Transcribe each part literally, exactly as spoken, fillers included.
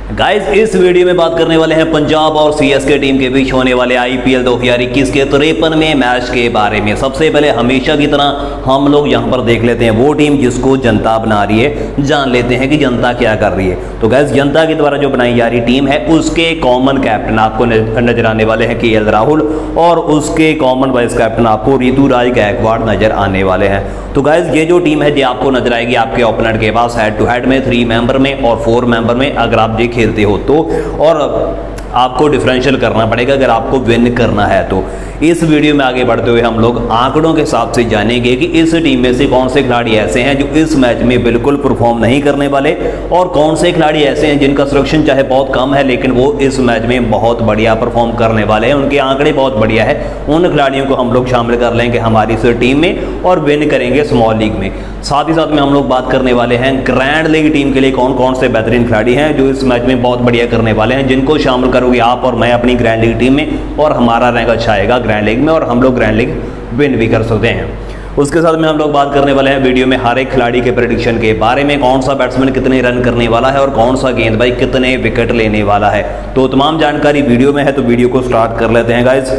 Guys इस video में बात करने वाले हैं पंजाब और सीएसके टीम के बीच होने वाले आईपीएल दो हज़ार इक्कीस के तिरपनवें मैच के बारे में। सबसे पहले हमेशा की तरह हम लोग यहां पर देख लेते हैं वो टीम जिसको जनता बना रही है, जान लेते हैं कि जनता क्या कर रही है। तो गाइस जनता के द्वारा जो बनाई जा रही टीम है उसके कॉमन कैप्टन आपको नजर आने वाले हैं केएल राहुल और उसके कॉमन वाइस कैप्टन आपको ऋतुराज गायकवाड़ नजर आने वाले हैं। तो गाइस ये जो टीम है ये आपको नजर आएगी आपके ओपोनेंट के पास हेड टू हेड में थ्री मेंबर में और फोर मेंबर में अगर आप ये खेलते हो तो, और आपको डिफरेंशियल करना पड़ेगा अगर आपको विन करना है तो। इस वीडियो में आगे बढ़ते हुए हम लोग आंकड़ों के हिसाब से जानेंगे कि इस टीम में से कौन से खिलाड़ी ऐसे हैं जो इस मैच में बिल्कुल परफॉर्म नहीं करने वाले और कौन से खिलाड़ी ऐसे हैं जिनका सिलेक्शन चाहे बहुत कम है लेकिन वो इस मैच में बहुत बढ़िया परफॉर्म करने वाले हैं, उनके आंकड़े बहुत बढ़िया है। उन खिलाड़ियों को हम लोग शामिल कर लेंगे हमारी इस टीम में और विन करेंगे स्मॉल लीग में। साथ ही साथ में हम लोग बात करने वाले हैं ग्रैंड लीग टीम के लिए कौन कौन से बेहतरीन खिलाड़ी हैं जो इस मैच में बहुत बढ़िया करने वाले हैं, जिनको शामिल करोगे आप और मैं अपनी ग्रैंड लीग टीम में और हमारा रैंक अच्छा आएगा ग्रैंड लीग में और हम लोग ग्रैंड लीग विन भी कर सकते हैं। उसके साथ में हम लोग बात करने वाले हैं वीडियो में हर एक खिलाड़ी के प्रेडिक्शन के बारे में, कौन सा बैट्समैन कितने रन करने वाला है और कौन सा गेंदबाज कितने विकेट लेने वाला है। तो तमाम जानकारी वीडियो में है, तो वीडियो को स्टार्ट कर लेते हैं गाइज।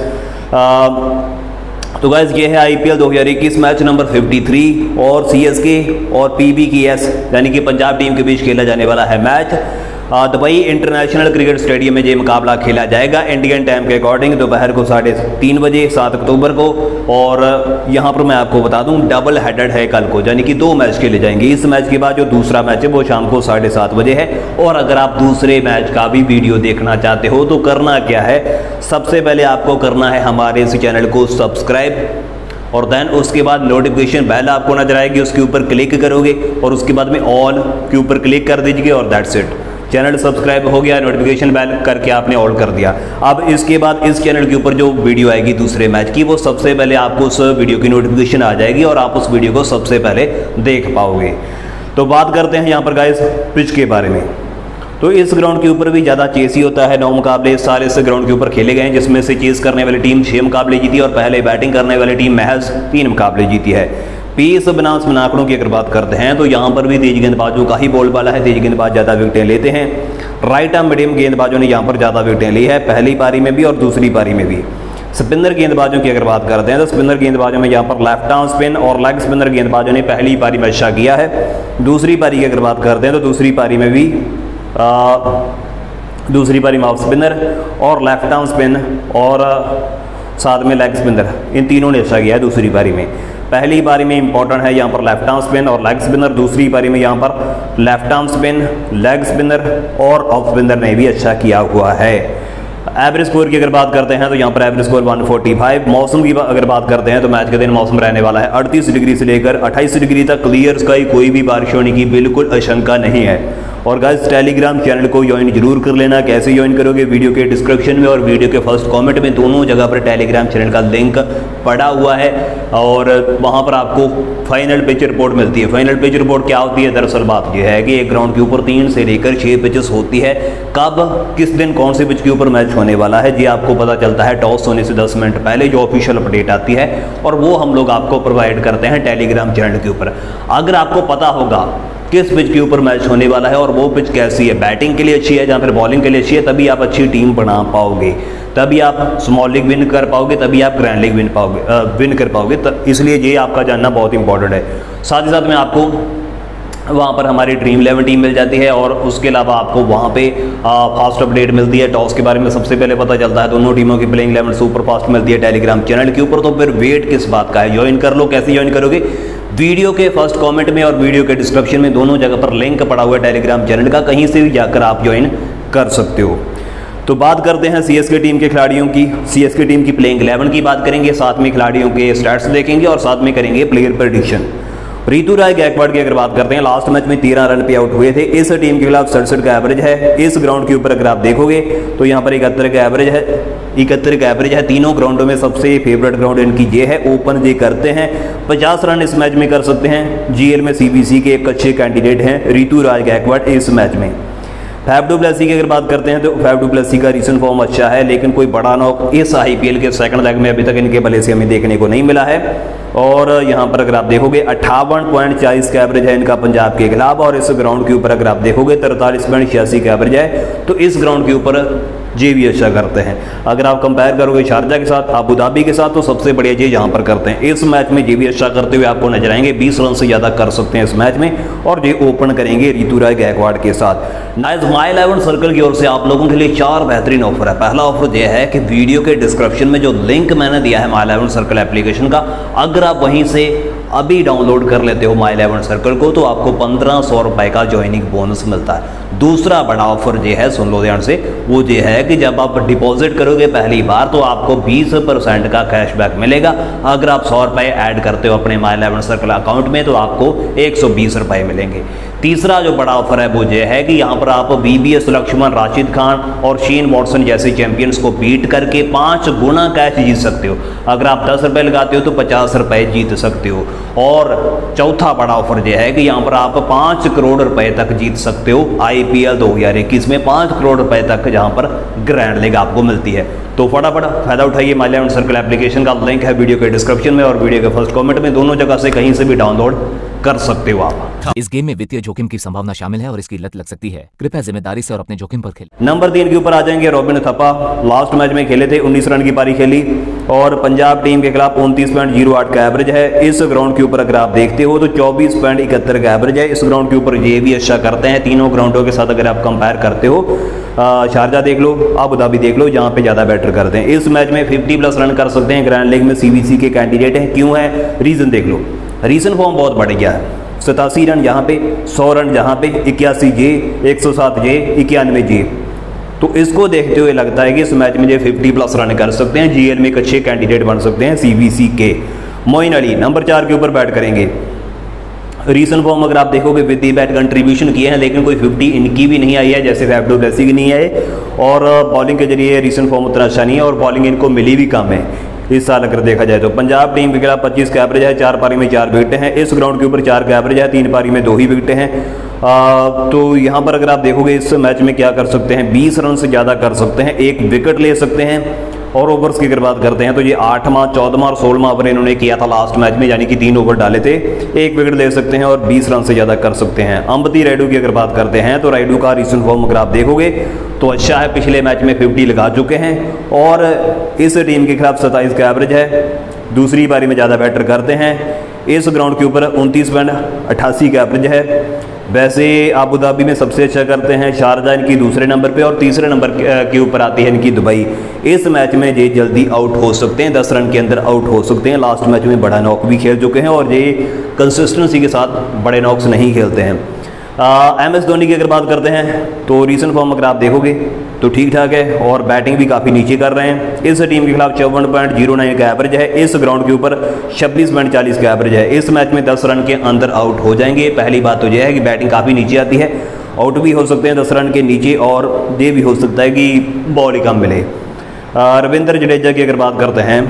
तो गाइज ये है आईपीएल दो हज़ार इक्कीस मैच नंबर तिरेपन और सीएसके और पीबीकेएस यानी कि पंजाब टीम के बीच खेला जाने वाला है match. Dubai international cricket stadium में ये मुकाबला खेला जाएगा इंडियन टाइम के अकॉर्डिंग दोपहर को साढ़े तीन बजे सात अक्टूबर को। और यहाँ पर मैं आपको बता दूं डबल हेडेड है कल को, यानी कि दो मैच खेले जाएंगे। इस मैच के बाद जो दूसरा मैच है वो शाम को साढ़े सात बजे है। और अगर आप दूसरे मैच का भी वीडियो देखना चाहते हो तो करना क्या है, सबसे पहले आपको करना है हमारे इस चैनल को सब्सक्राइब और देन उसके बाद नोटिफिकेशन बेल आपको नजर आएगी, उसके ऊपर क्लिक करोगे और उसके बाद में ऑल के ऊपर क्लिक कर दीजिए और दैट्स इट। चैनल सब्सक्राइब हो गया, नोटिफिकेशन बेल करके आपने ऑल कर दिया। अब इसके बाद इस चैनल के ऊपर जो वीडियो आएगी दूसरे मैच की वो सबसे पहले आपको उस वीडियो की नोटिफिकेशन आ जाएगी और आप उस वीडियो को सबसे पहले देख पाओगे। तो बात करते हैं यहाँ पर गाइस पिच के बारे में। तो इस ग्राउंड के ऊपर भी ज़्यादा चेस ही होता है। नौ मुकाबले इस साल इस ग्राउंड के ऊपर खेले गए हैं जिसमें से चेस करने वाली टीम छः मुकाबले जीती और पहले बैटिंग करने वाली टीम महज तीन मुकाबले जीती है। पीस बनास बना आंकड़ों की अगर बात करते हैं तो यहाँ पर भी तेज गेंदबाजों का ही बोलबाला है, तेज गेंदबाज ज़्यादा विकेटें लेते हैं। राइट आर्म मीडियम गेंदबाजों ने यहाँ पर ज़्यादा विकेटें ली है पहली पारी में भी और दूसरी पारी में भी। स्पिनर गेंदबाजों की अगर बात करते हैं तो स्पिनर गेंदबाजों में यहाँ पर लेफ्ट आर्म स्पिन और लेग स्पिनर गेंदबाजों ने पहली पारी में अच्छा किया है। दूसरी पारी की अगर बात करते हैं तो दूसरी पारी में भी आ, दूसरी पारी में ऑफ स्पिनर और लेफ्ट आर्म स्पिन और साथ में लेग स्पिनर, इन तीनों ने अच्छा किया है दूसरी पारी में। पहली पारी में इंपॉर्टेंट है यहाँ पर लेफ्ट आर्म स्पिन और लेग स्पिनर, दूसरी पारी में यहाँ पर left arm spin, leg spinner और ऑफ स्पिनर ने भी अच्छा किया हुआ है। एवरेज स्कोर की अगर बात करते हैं तो यहाँ पर एवरेज स्कोर एक सौ पैंतालीस। मौसम की अगर बात करते हैं तो मैच के दिन मौसम रहने वाला है अड़तीस डिग्री से लेकर अट्ठाईस डिग्री तक क्लियर स्काई, कोई भी बारिश होने की बिल्कुल आशंका नहीं है। और गाइस टेलीग्राम चैनल को ज्वाइन जरूर कर लेना। कैसे ज्वाइन करोगे, वीडियो के डिस्क्रिप्शन में और वीडियो के फर्स्ट कमेंट में दोनों जगह पर टेलीग्राम चैनल का लिंक पड़ा हुआ है और वहां पर आपको फाइनल पिच रिपोर्ट मिलती है। फाइनल पिच रिपोर्ट क्या होती है, दरअसल बात यह है कि एक ग्राउंड के ऊपर तीन से लेकर छः पिचेस होती है। कब किस दिन कौन से पिच के ऊपर मैच होने वाला है ये आपको पता चलता है टॉस होने से दस मिनट पहले जो ऑफिशियल अपडेट आती है और वो हम लोग आपको प्रोवाइड करते हैं टेलीग्राम चैनल के ऊपर। अगर आपको पता होगा किस पिच के ऊपर मैच होने वाला है और वो पिच कैसी है, बैटिंग के लिए अच्छी है या फिर बॉलिंग के लिए अच्छी है, तभी आप अच्छी टीम बना पाओगे, तभी आप स्मॉल लीग विन कर पाओगे, तभी आप ग्रैंड लीग विन पाओगे आ, विन कर पाओगे। इसलिए ये आपका जानना बहुत इंपॉर्टेंट है। साथ ही साथ में आपको वहाँ पर हमारी ड्रीम इलेवन टीम मिल जाती है और उसके अलावा आपको वहाँ पे फास्ट अपडेट मिलती है। टॉस के बारे में सबसे पहले पता चलता है, दोनों टीमों की प्लेइंग इलेवन सुपर फास्ट मिलती है टेलीग्राम चैनल के ऊपर। तो फिर वेट किस बात का है, ज्वाइन कर लो। कैसे ज्वाइन करोगे, वीडियो के फर्स्ट कमेंट में और वीडियो के डिस्क्रिप्शन में दोनों जगह पर लिंक पड़ा हुआ है टेलीग्राम चैनल का, कहीं से भी जाकर आप ज्वाइन कर सकते हो। तो बात करते हैं सीएसके टीम के खिलाड़ियों की। सीएसके टीम की प्लेइंग इलेवन की बात करेंगे, साथ में खिलाड़ियों के स्टैट्स देखेंगे और साथ में करेंगे प्लेयर प्रेडिक्शन। ऋतुराज गायकवाड़ की अगर बात करते हैं लास्ट मैच में तेरह रन पे आउट हुए थे। इस टीम के खिलाफ सड़सठ का एवरेज है। इस ग्राउंड के ऊपर अगर आप देखोगे तो यहाँ पर इकहत्तर का एवरेज है, इकहत्तर का एवरेज है। तीनों ग्राउंडों में सबसे फेवरेट ग्राउंड इनकी ये है, ओपन ये करते हैं। पचास रन इस मैच में कर सकते हैं। जीएल में सीबीसी के एक अच्छे कैंडिडेट हैं ऋतुराज गायकवाड़ इस मैच में। फैफ डू प्लेसी की अगर बात करते हैं तो फैफ डू प्लेसी का रीसेंट फॉर्म अच्छा है, लेकिन कोई बड़ा नॉक इस आईपीएल के सेकंड लेग में अभी तक इनके बल्ले से हमें देखने को नहीं मिला है। और यहाँ पर अगर आप देखोगे अट्ठावन पॉइंट चालीस का एवरेज है इनका पंजाब के खिलाफ, और इस ग्राउंड के ऊपर अगर आप देखोगे तरतालीस पॉइंट छियासी का एवरेज है। तो इस ग्राउंड के ऊपर जे भी अच्छा करते हैं। अगर आप कंपेयर करोगे शारजा के साथ, अबू धाबी के साथ, तो सबसे बढ़िया जे यहाँ पर करते हैं। इस मैच में जे भी अच्छा करते हुए आपको नजर आएंगे, बीस रन से ज़्यादा कर सकते हैं इस मैच में, और जे ओपन करेंगे ऋतुराज गायकवाड़ के साथ। नाइस माई इलेवन सर्कल की ओर से आप लोगों के लिए चार बेहतरीन ऑफर है। पहला ऑफर यह है कि वीडियो के डिस्क्रिप्शन में जो लिंक मैंने दिया है माई इलेवन सर्कल एप्लीकेशन का, अगर आप वहीं से अभी डाउनलोड कर लेते हो माई इलेवन सर्कल को, तो आपको पंद्रह सौ रुपए का ज्वाइनिंग बोनस मिलता है। दूसरा बड़ा ऑफर ये है, सुन लो ध्यान से, वो ये है कि जब आप डिपॉजिट करोगे पहली बार तो आपको बीस परसेंट का कैशबैक मिलेगा। अगर आप सौ रुपए ऐड करते हो अपने माई इलेवन सर्कल अकाउंट में तो आपको एक सौ बीस रुपए मिलेंगे। तीसरा जो बड़ा ऑफर है वो ये है कि यहाँ पर आप बीबीएस लक्ष्मण, राशिद खान और शेन वॉटसन जैसे चैंपियंस को बीट करके पाँच गुना कैश जीत सकते हो। अगर आप दस रुपए लगाते हो तो पचास रुपए जीत सकते हो। और चौथा बड़ा ऑफर यह है कि यहाँ पर आप पाँच करोड़ रुपए तक जीत सकते हो। आईपीएल दो हज़ार इक्कीस में पाँच करोड़ रुपए तक जहाँ पर ग्रैंड लीग आपको मिलती है। तो फटाफट फायदा उठाइए। माई इलेवन सर्कल एप्लीकेशन का लिंक है वीडियो के डिस्क्रिप्शन में और वीडियो के फर्स्ट कमेंट में, दोनों जगह से कहीं से भी डाउनलोड कर सकते हो आप। इस गेम में वित्तीय जोखिम की संभावना शामिल है और इसकी लत लग सकती है। कृपया जिम्मेदारी से और अपने जोखिम पर खेलें। नंबर तीन के ऊपर आ जाएंगे रॉबिन थप्पा। लास्ट मैच में खेले थे, उन्नीस रन की पारी खेली और पंजाब टीम के खिलाफ उनतीस पॉइंट जीरो आठ का एवरेज है। इस ग्राउंड के ऊपर अगर आप देखते हो तो चौबीस पॉइंट इकहत्तर का एवरेज है। इस ग्राउंड के ऊपर ये भी अच्छा करते हैं। तीनों ग्राउंडों के साथ अगर आप कंपेयर करते हो, शारजा देख लो, अबू धाबी देख लो, जहाँ पे ज़्यादा बेटर करते हैं। इस मैच में पचास प्लस रन कर सकते हैं। ग्रैंड लीग में सीबीसी के कैंडिडेट हैं। क्यों है? रीज़न देख लो। रीजन फॉर्म बहुत बढ़िया है। सतासी रन यहाँ पे, सौ रन जहाँ पे, इक्यासी जे, एक सौ सात जे, इक्यानवे जे। तो इसको देखते हुए लगता है कि इस मैच में जो पचास प्लस रन कर सकते हैं, जीएल में एक अच्छे कैंडिडेट बन सकते हैं सीबीसी के। मोइन अली नंबर चार के ऊपर बैट करेंगे। रीसेंट फॉर्म अगर आप देखोगे विद दी बैट कंट्रीब्यूशन किए हैं, लेकिन कोई पचास इनकी भी नहीं आई है जैसे फैफ डू प्लेसी की नहीं आई, और बॉलिंग के जरिए रीसेंट फॉर्म उतना अच्छा नहीं है और बॉलिंग इनको मिली भी कम है इस साल अगर देखा जाए तो। पंजाब टीम के खिलाफ पच्चीस का एवरेज है, चार पारी में चार विकेटें हैं। इस ग्राउंड के ऊपर चार का एवरेज है, तीन पारी में दो ही विकेटें हैं। आ, तो यहाँ पर अगर आप देखोगे इस मैच में क्या कर सकते हैं, बीस रन से ज़्यादा कर सकते हैं, एक विकेट ले सकते हैं। और ओवर्स की अगर बात करते हैं तो ये आठवां, चौदहवां और सोलहवां ओवर इन्होंने किया था लास्ट मैच में, यानी कि तीन ओवर डाले थे, एक विकेट ले सकते हैं और बीस रन से ज़्यादा कर सकते हैं। अंबती रायडू की अगर बात करते हैं तो रायडू का रीसेंट फॉर्म अगर आप देखोगे तो अच्छा है। पिछले मैच में पचास लगा चुके हैं और इस टीम के खिलाफ सत्ताईस का एवरेज है। दूसरी पारी में ज़्यादा बैटर करते हैं। इस ग्राउंड के ऊपर उनतीस पॉइंट अट्ठासी का एवरेज है। वैसे अबू धाबी में सबसे अच्छा करते हैं, शारजा इनकी दूसरे नंबर पे और तीसरे नंबर के ऊपर आती है इनकी दुबई। इस मैच में ये जल्दी आउट हो सकते हैं, दस रन के अंदर आउट हो सकते हैं। लास्ट मैच में बड़ा नॉक भी खेल चुके हैं और ये कंसिस्टेंसी के साथ बड़े नॉक्स नहीं खेलते हैं। एम एस धोनी की अगर बात करते हैं तो रीसेंट फॉर्म अगर आप देखोगे तो ठीक ठाक है और बैटिंग भी काफ़ी नीचे कर रहे हैं। इस टीम के खिलाफ चौवन पॉइंट जीरो नाइन का एवरेज है। इस ग्राउंड के ऊपर छब्बीस पॉइंट चालीस का एवरेज है। इस मैच में दस रन के अंदर आउट हो जाएंगे। पहली बात तो यह है कि बैटिंग काफ़ी नीचे आती है, आउट भी हो सकते हैं दस रन के नीचे, और ये भी हो सकता है कि बॉल ही कम मिले। रविंद्र जडेजा की अगर बात करते हैं,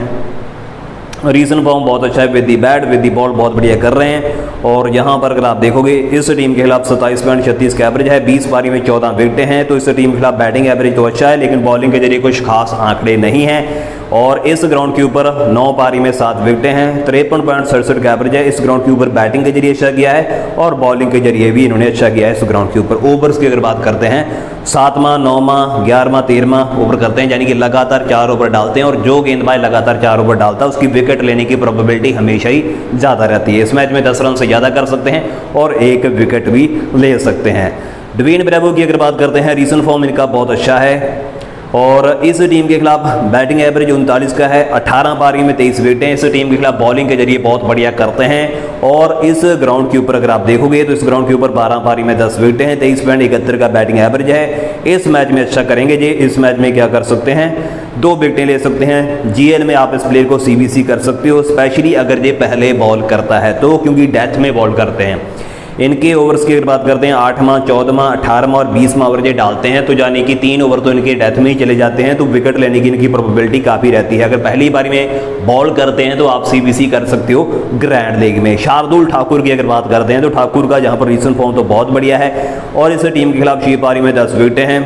रीसेंट फॉर्म बहुत अच्छा है। With the bat, with the ball बहुत बढ़िया कर रहे हैं। और यहाँ पर अगर आप देखोगे इस टीम के खिलाफ सत्ताईस पॉइंट छत्तीस का एवरेज है, बीस पारी में चौदह विकेटें हैं। तो इस टीम के खिलाफ बैटिंग एवरेज तो अच्छा है, लेकिन बॉलिंग के जरिए कुछ खास आंकड़े नहीं हैं। और इस ग्राउंड के ऊपर नौ पारी में सात विकेटें हैं, तिरपन पॉइंट सड़सठ का एवरेज है। इस ग्राउंड के ऊपर बैटिंग के जरिए अच्छा किया है और बॉलिंग के जरिए भी इन्होंने अच्छा किया है इस ग्राउंड के ऊपर। ओवर्स की अगर बात करते हैं, सातवां, नौवां, ग्यारहवां, तेरहवां ओवर करते हैं, यानी कि लगातार चार ओवर डालते हैं और जो गेंदबाज लगातार चार ओवर डालता है उसकी विकेट लेने की प्रोबेबिलिटी हमेशा ही ज़्यादा रहती है। इस मैच में दस रन से ज़्यादा कर सकते हैं और एक विकेट भी ले सकते हैं। डवेन ब्रेवो की अगर बात करते हैं, रीसेंट फॉर्म इनका बहुत अच्छा है और इस टीम के खिलाफ बैटिंग एवरेज उनतालीस का है, अठारह पारी में तेईस विकेटें। इस टीम के खिलाफ बॉलिंग के जरिए बहुत बढ़िया करते हैं और इस ग्राउंड के ऊपर अगर आप देखोगे तो इस ग्राउंड के ऊपर बारह पारी में दस विकेटें हैं, तेईस पॉइंट इकहत्तर का बैटिंग एवरेज है। इस मैच में अच्छा करेंगे जी। इस मैच में क्या कर सकते हैं, दो विकेटें ले सकते हैं। जीएल में आप इस प्लेयर को सीबीसी कर सकते हो, स्पेशली अगर ये पहले बॉल करता है तो, क्योंकि डेथ में बॉल करते हैं। इनके ओवर्स की अगर बात करते हैं, आठवां, चौदहवां, अठारहवां और बीसवां ओवर ये डालते हैं, तो यानी कि तीन ओवर तो इनके डेथ में ही चले जाते हैं, तो विकेट लेने की इनकी प्रोबेबिलिटी काफ़ी रहती है। अगर पहली बारी में बॉल करते हैं तो आप सीबीसी कर सकते हो ग्रैंड लीग में। शार्दुल ठाकुर की अगर बात करते हैं तो ठाकुर का जहाँ पर रीसेंट फॉर्म तो बहुत बढ़िया है और इस टीम के खिलाफ छह पारी में दस विकेटें हैं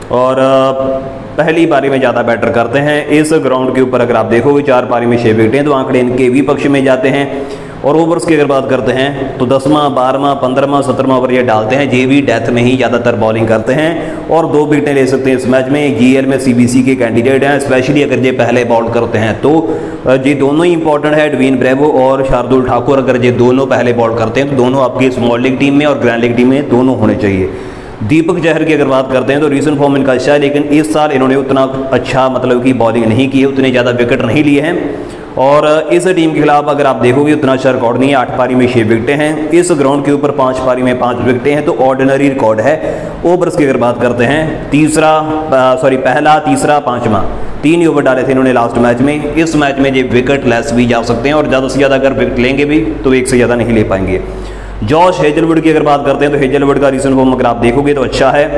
और पहली पारी में ज़्यादा बैटर करते हैं। इस ग्राउंड के ऊपर अगर आप देखोगे चार पारी में छः विकेटें, तो आंकड़े इनके भी पक्ष में जाते हैं। और ओवर्स की अगर बात करते हैं तो दसवां बारहवां पंद्रहवां सत्रहवां ओवर ये डालते हैं। जे भी डेथ में ही ज़्यादातर बॉलिंग करते हैं और दो विकेटें ले सकते हैं इस मैच में। जीएल में सीबीसी के कैंडिडेट हैं, स्पेशली अगर ये पहले बॉल करते हैं तो ये दोनों ही इंपॉर्टेंट है। डवीन ब्रेवो और शार्दुल ठाकुर अगर ये दोनों पहले बॉल करते हैं तो दोनों आपकी स्मॉल लीग टीम में और ग्रैंड लीग टीम में दोनों होने चाहिए। दीपक चहर की अगर बात करते हैं तो रीसेंट फॉर्म इनका अच्छा है, लेकिन इस साल इन्होंने उतना अच्छा मतलब कि बॉलिंग नहीं की है, उतने ज़्यादा विकेट नहीं लिए हैं। और इस टीम के खिलाफ अगर आप देखोगे उतना अच्छा रिकॉर्ड नहीं है। आठ पारी में छः विकेटें हैं, इस ग्राउंड के ऊपर पाँच पारी में पाँच विकेटें हैं, तो ऑर्डिनरी रिकॉर्ड है। ओवर्स की अगर बात करते हैं तीसरा सॉरी पहला तीसरा पाँचवा तीन ही ओवर डाले थे इन्होंने लास्ट मैच में। इस मैच में ये विकेट लेस भी जा सकते हैं और ज़्यादा से ज़्यादा अगर विकेट लेंगे भी तो एक से ज़्यादा नहीं ले पाएंगे। जॉश हेजलवुड की अगर बात करते हैं तो हेजलवुड का रीसेंट फॉर्म अगर आप देखोगे तो अच्छा है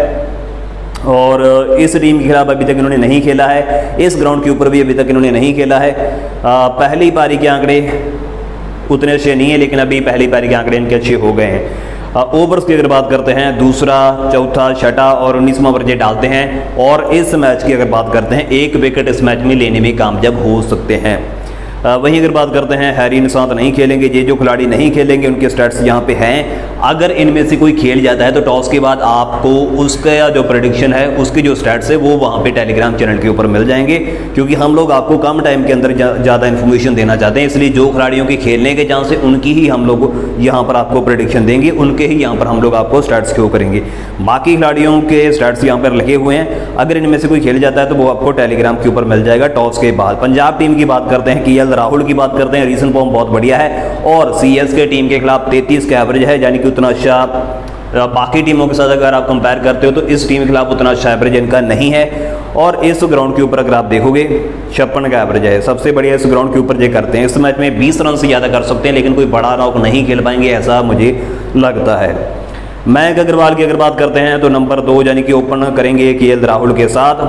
और इस टीम के खिलाफ अभी तक इन्होंने नहीं खेला है। इस ग्राउंड के ऊपर भी अभी तक इन्होंने नहीं खेला है। आ, पहली पारी के आंकड़े उतने अच्छे नहीं है, लेकिन अभी पहली पारी के आंकड़े इनके अच्छे हो गए हैं। ओवर्स की अगर बात करते हैं दूसरा चौथा छठा और उन्नीसवां ओवर ये डालते हैं। और इस मैच की अगर बात करते हैं एक विकेट इस मैच में लेने में कामयाब हो सकते हैं। वहीं अगर बात करते हैं हैरी निशांत नहीं खेलेंगे। ये जो खिलाड़ी नहीं खेलेंगे उनके स्टैट्स यहाँ पे हैं। अगर इनमें से कोई खेल जाता है तो टॉस के बाद आपको उसका जो प्रेडिक्शन है उसके जो स्टैट्स है वो वहाँ पे टेलीग्राम चैनल के ऊपर मिल जाएंगे, क्योंकि हम लोग आपको कम टाइम के अंदर ज़्यादा इन्फॉर्मेशन देना चाहते हैं। इसलिए जो खिलाड़ियों के खेलने के चांस है उनकी ही हम लोग यहाँ पर आपको प्रेडिक्शन देंगे, उनके ही यहाँ पर हम लोग आपको स्टैट्स शो करेंगे। बाकी खिलाड़ियों के स्टैट्स यहाँ पर लगे हुए हैं, अगर इनमें से कोई खेल जाता है तो वो आपको टेलीग्राम के ऊपर मिल जाएगा टॉस के बाद। पंजाब टीम की बात करते हैं, केएल राहुल की बात करते हैं, रीसेंट फॉर्म बहुत बढ़िया है और सीएसके टीम के खिलाफ तैंतीस का एवरेज है, यानी कि उतना अच्छा बाकी टीमों के साथ अगर आप कंपेयर करते हो तो इस टीम के खिलाफ उतना अच्छा एवरेज इनका नहीं है। और इस ग्राउंड के ऊपर अगर आप देखोगे छप्पन का एवरेज है, सबसे बढ़िया इस ग्राउंड के ऊपर ये करते हैं। इस मैच में बीस रन से ज़्यादा कर सकते हैं, लेकिन कोई बड़ा नॉक नहीं खेल पाएंगे ऐसा मुझे लगता है। मयंक अग्रवाल की अगर बात करते हैं तो नंबर दो यानी कि ओपन करेंगे केएल राहुल के साथ।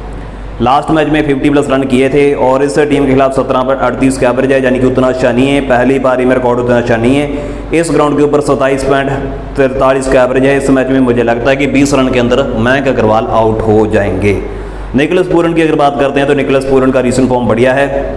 लास्ट मैच में पचास प्लस रन किए थे और इस टीम के खिलाफ सत्रह पर अड़तीस का एवरेज है, यानी कि उतना अच्छा नहीं है। पहली पारी में रिकॉर्ड उतना अच्छा नहीं है। इस ग्राउंड के ऊपर सत्ताईस पॉइंट तैंतालीस का एवरेज है। इस मैच में मुझे लगता है कि बीस रन के अंदर मयंक अग्रवाल आउट हो जाएंगे। निकोलस पूरन की अगर बात करते हैं तो निकोलस पूरन का रीसेंट फॉर्म बढ़िया है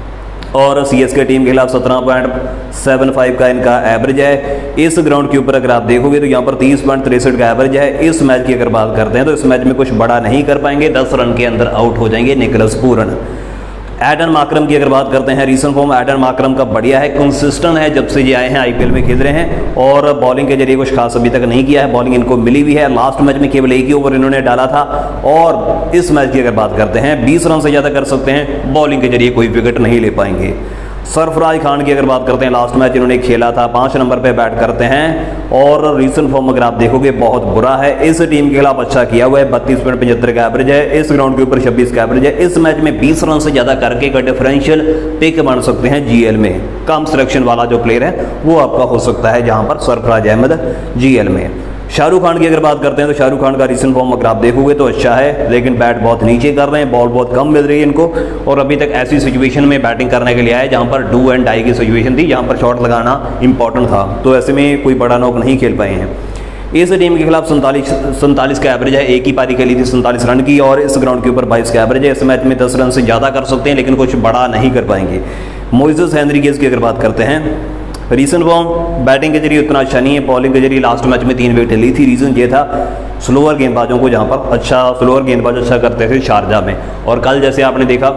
और सीएसके टीम के खिलाफ सत्रह पॉइंट सेवन फाइव का इनका एवरेज है। इस ग्राउंड के ऊपर अगर आप देखोगे तो यहाँ पर तीस पॉइंट तिरसठ का एवरेज है। इस मैच की अगर बात करते हैं तो इस मैच में कुछ बड़ा नहीं कर पाएंगे, दस रन के अंदर आउट हो जाएंगे निकोलस पूरन। एडन मार्करम की अगर बात करते हैं, रीसेंट फॉर्म एडन मार्करम का बढ़िया है, कंसिस्टेंट है जब से ये आए हैं आईपीएल में खेल रहे हैं और बॉलिंग के जरिए कुछ खास अभी तक नहीं किया है। बॉलिंग इनको मिली भी है, लास्ट मैच में केवल एक ही ओवर इन्होंने डाला था। और इस मैच की अगर बात करते हैं बीस रन से ज़्यादा कर सकते हैं, बॉलिंग के जरिए कोई विकेट नहीं ले पाएंगे। सरफराज खान की अगर बात करते हैं, लास्ट मैच इन्होंने खेला था, पाँच नंबर पे बैट करते हैं और रीसेंट फॉर्म अगर आप देखोगे बहुत बुरा है। इस टीम के खिलाफ अच्छा किया हुआ है, बत्तीस पॉइंट पचहत्तर का एवरेज है। इस ग्राउंड के ऊपर छब्बीस का एवरेज है। इस मैच में बीस रन से ज़्यादा करके का डिफरेंशियल पिक बन सकते हैं जीएल में। कम सिलेक्शन वाला जो प्लेयर है वो आपका हो सकता है जहाँ पर सरफराज अहमद जीएल में। शाहरुख खान की अगर बात करते हैं तो शाहरुख खान का रीसेंट फॉर्म अगर आप देखोगे तो अच्छा है, लेकिन बैट बहुत नीचे कर रहे हैं, बॉल बहुत कम मिल रही है इनको और अभी तक ऐसी सिचुएशन में बैटिंग करने के लिए आए जहां पर डू एंड डाई की सिचुएशन थी, जहां पर शॉट लगाना इंपॉर्टेंट था, तो ऐसे में कोई बड़ा नॉक नहीं खेल पाए हैं। इस टीम के खिलाफ सैंतालीस सैंतालीस का एवरेज है, एक ही पारी खेली थी सैंतालीस रन की और इस ग्राउंड के ऊपर बाईस का एवरेज है। इस मैच में दस रन से ज़्यादा कर सकते हैं, लेकिन कुछ बड़ा नहीं कर पाएंगे। मोइसेस हेनरिकेज की अगर बात करते हैं, रीसेंट फॉर्म बैटिंग के जरिए उतना अच्छा नहीं है, बॉलिंग के जरिए लास्ट मैच में तीन विकेट ली थी। रीज़न ये था स्लोअर गेंदबाजों को जहां पर अच्छा स्लोअर गेंदबाज अच्छा करते थे शारजा में, और कल जैसे आपने देखा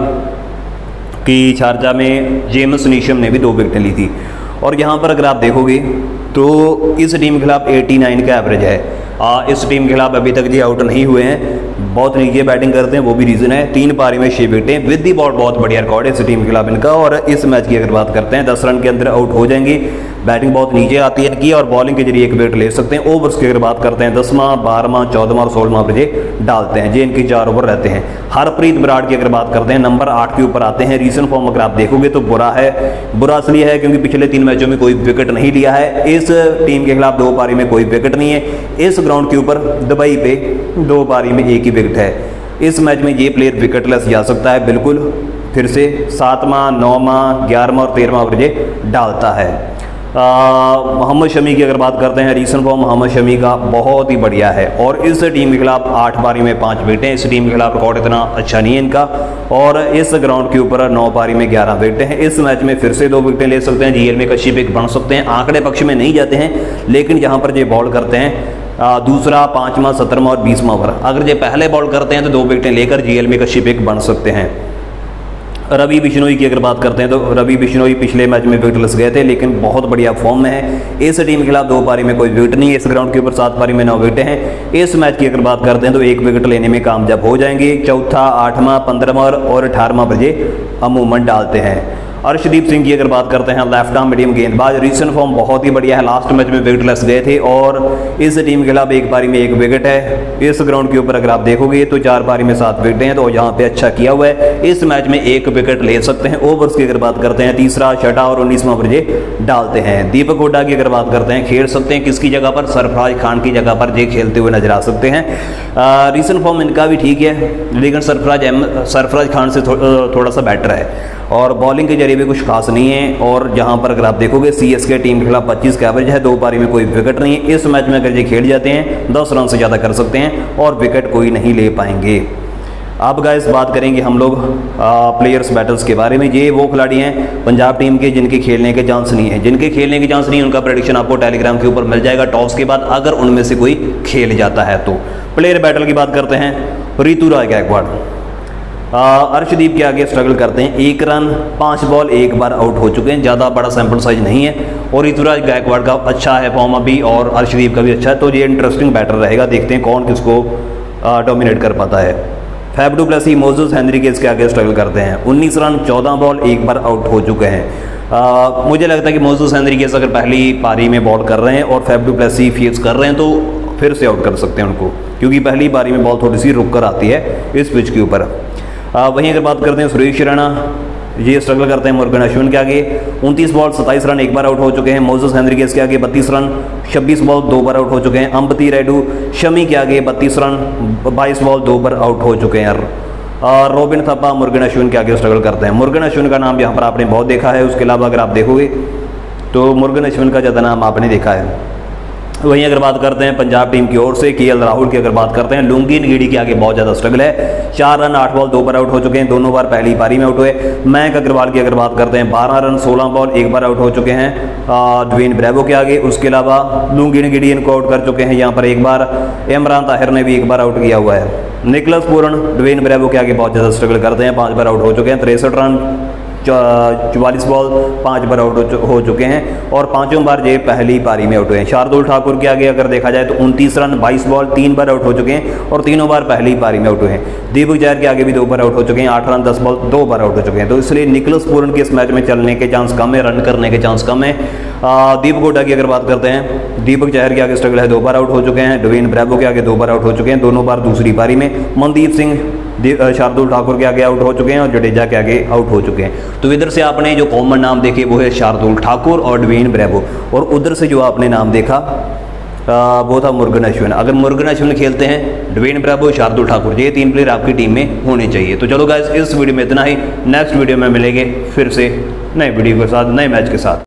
कि शारजा में जेम्स नीशम ने भी दो विकेटें ली थी। और यहाँ पर अगर आप देखोगे तो इस टीम के खिलाफ नवासी का एवरेज है। आ, इस टीम के खिलाफ अभी तक ये आउट नहीं हुए हैं, बहुत नीचे बैटिंग करते हैं, वो भी रीज़न है। तीन पारी में छः विकेटें विद दी बॉल, बहुत बढ़िया रिकॉर्ड है इस टीम के खिलाफ इनका। और इस मैच की अगर बात करते हैं दस रन के अंदर आउट हो जाएंगी, बैटिंग बहुत नीचे आती है इनकी और बॉलिंग के जरिए एक विकेट ले सकते हैं। ओवर्स की अगर बात करते हैं दसवां बारहवां चौदहवां और सोलहवां पर ये डालते हैं, ये इनके चार ओवर रहते हैं। हरप्रीत बराड़ की अगर बात करते हैं नंबर आठ के ऊपर आते हैं। रीसेंट फॉर्म अगर आप देखोगे तो बुरा है, बुरा इसलिए है क्योंकि पिछले तीन मैचों में कोई विकेट नहीं लिया है। इस टीम के खिलाफ दो पारी में कोई विकेट नहीं है। इस ग्राउंड के ऊपर दुबई पे दो पारी में एक ही विकेट है। इस मैच में ये प्लेयर विकेटलेस जा सकता है बिल्कुल, फिर से सातवां नौवां ग्यारहवां और तेरहवां ओवर ये डालता है। मोहम्मद शमी की अगर बात करते हैं, रीसेंट फॉर्म मोहम्मद शमी का बहुत ही बढ़िया है और इस टीम के खिलाफ आठ पारी में पाँच विकेटें, इस टीम के खिलाफ रिकॉर्ड इतना अच्छा नहीं है इनका और इस ग्राउंड के ऊपर नौ पारी में ग्यारह विकेटें हैं। इस मैच में फिर से दो विकेटें ले सकते हैं, जीएल में कच्ची पिक बन सकते हैं, आंकड़े पक्ष में नहीं जाते हैं, लेकिन यहाँ पर जो बॉल करते हैं आ, दूसरा, पाँचवा, सत्रहवा और बीसवां ओवर, अगर जो पहले बॉल करते हैं तो दो विकेटें लेकर जीएल में कच्ची पिक बन सकते हैं। रवि बिश्नोई की अगर बात करते हैं तो रवि बिश्नोई पिछले मैच में विकेटलेस गए थे, लेकिन बहुत बढ़िया फॉर्म में है। इस टीम के खिलाफ दो पारी में कोई विकेट नहीं है, इस ग्राउंड के ऊपर सात पारी में नौ विकेटें हैं। इस मैच की अगर बात करते हैं तो एक विकेट लेने में कामयाब हो जाएंगे। चौथा, आठवां, पंद्रहवां और अठारहवां बजे अमूमन डालते हैं। अर्शदीप सिंह की अगर बात करते हैं, लेफ्ट आर्म मीडियम गेंदबाज, रीसेंट फॉर्म बहुत ही बढ़िया है, लास्ट मैच में विकेटलेस गए थे और इस टीम के खिलाफ एक पारी में एक विकेट है। इस ग्राउंड के ऊपर अगर आप देखोगे तो चार पारी में सात विकेटें हैं, तो यहाँ पे अच्छा किया हुआ है। इस मैच में एक विकेट ले सकते हैं। ओवर्स की अगर बात करते हैं, तीसरा, छठा और उन्नीसवां ओवर डालते हैं। दीपक हुड्डा की अगर बात करते हैं, खेल सकते हैं किसकी जगह पर, सरफराज खान की जगह पर जे खेलते हुए नजर आ सकते हैं। रीसेंट फॉर्म इनका भी ठीक है, लेकिन सरफराज सरफराज खान से थो, थोड़ा सा बेटर है और बॉलिंग के जरिए भी कुछ खास नहीं है। और जहां पर अगर आप देखोगे सीएसके टीम के खिलाफ पच्चीस का एवरेज है, दो पारी में कोई विकेट नहीं है। इस मैच में अगर ये खेल जाते हैं दस रन से ज़्यादा कर सकते हैं और विकेट कोई नहीं ले पाएंगे। अब गाइस बात करेंगे हम लोग प्लेयर्स बैटल्स के बारे में। ये वो खिलाड़ी हैं पंजाब टीम के जिनके खेलने के चांस नहीं है, जिनके खेलने के चांस नहीं है उनका प्रेडिक्शन आपको टेलीग्राम के ऊपर मिल जाएगा टॉस के बाद, अगर उनमें से कोई खेल जाता है तो। प्लेयर बैटल की बात करते हैं, ऋतुराज गायकवाड़ अर्शदीप के आगे स्ट्रगल करते हैं, एक रन पाँच बॉल एक बार आउट हो चुके हैं, ज़्यादा बड़ा सैंपल साइज नहीं है और ऋतुराज गायकवाड़ का अच्छा है फॉर्म अभी और अर्शदीप का भी अच्छा है, तो ये इंटरेस्टिंग बैटर रहेगा। देखते हैं कौन किसको डोमिनेट कर पाता है। Faf du Plessis, Moises Henriques के आगे स्ट्रगल करते हैं, उन्नीस रन चौदह बॉल एक बार आउट हो चुके हैं। आ, मुझे लगता है कि मोजेस हेनरिकेज अगर पहली पारी में बॉल कर रहे हैं और फैफ डू प्लेसी फेस कर रहे हैं तो फिर से आउट कर सकते हैं उनको, क्योंकि पहली पारी में बॉल थोड़ी सी रुक कर आती है इस पिच के ऊपर। वहीं अगर बात करते हैं सुरेश रैना, ये स्ट्रगल करते हैं मुरुगन अश्विन के आगे, उनतीस बॉल सत्ताईस रन एक बार आउट हो चुके हैं। मोजेस हेनरिकेज के आगे बत्तीस रन छब्बीस बॉल दो बार आउट हो चुके हैं। अंबती रायडू शमी के आगे बत्तीस रन बाईस बॉल दो बार आउट हो चुके हैं। और रोबिन थप्पा मुरुगन अश्विन के आगे स्ट्रगल करते हैं। मुरुगन अश्विन का नाम यहाँ पर आपने बहुत देखा है, उसके अलावा अगर आप देखोगे तो मुरुगन अश्विन का ज़्यादा नाम आपने देखा है। वहीं अगर बात करते हैं पंजाब टीम की ओर से केएल राहुल की अगर बात करते हैं, लुंगी नगीड़ी के आगे बहुत ज़्यादा स्ट्रगल है, चार रन आठ बॉल दो बार आउट हो चुके हैं, दोनों बार पहली पारी में आउट हुए। मयंक अग्रवाल की अगर बात करते हैं, बारह रन सोलह बॉल एक बार आउट हो चुके हैं ड्वेन ब्रेवो के आगे। उसके अलावा लुंगी नगीड़ी इनको आउट कर चुके हैं यहाँ पर एक बार, इमरान ताहिर ने भी एक बार आउट किया हुआ है। निकलस पूरन ड्वेन ब्रेवो के आगे बहुत ज़्यादा स्ट्रगल करते हैं, पाँच बार आउट हो चुके हैं, तिरसठ रन चौवालीस बॉल पाँच बार आउट हो चुके हैं और पांचों बार ये पहली पारी में आउट हुए हैं। शार्दुल ठाकुर के आगे अगर देखा जाए तो उनतीस रन बाईस बॉल तीन बार आउट हो चुके हैं और तीनों बार पहली पारी में आउट हुए हैं। दीपक जैर के आगे भी दो बार आउट हो चुके हैं, आठ रन दस बॉल दो बार आउट हो चुके हैं, तो इसलिए निकलस पूरन के इस मैच में चलने के चांस कम है, रन करने के चांस कम है। दीपक हुड्डा की अगर बात करते हैं, दीपक चहर के आगे स्ट्रगल है, दो बार आउट हो चुके हैं। ड्वेन ब्रेवो के आगे दो बार आउट हो चुके हैं, दोनों बार दूसरी पारी में। मनदीप सिंह शार्दुल ठाकुर के आगे आउट हो चुके हैं और जडेजा के आगे आउट हो चुके हैं। तो इधर से आपने जो कॉमन नाम देखे वो है शार्दुल ठाकुर और ड्वेन ब्रेवो, और उधर से जो आपने नाम देखा आ, वो था मुरुगन अश्विन। अगर मुरुगन अश्विन खेलते हैं, ड्वेन ब्रेवो, शार्दुल ठाकुर, ये तीन प्लेयर आपकी टीम में होने चाहिए। तो चलो गाइस, इस वीडियो में इतना ही। नेक्स्ट वीडियो में मिलेंगे फिर से नए वीडियो के साथ, नए मैच के साथ।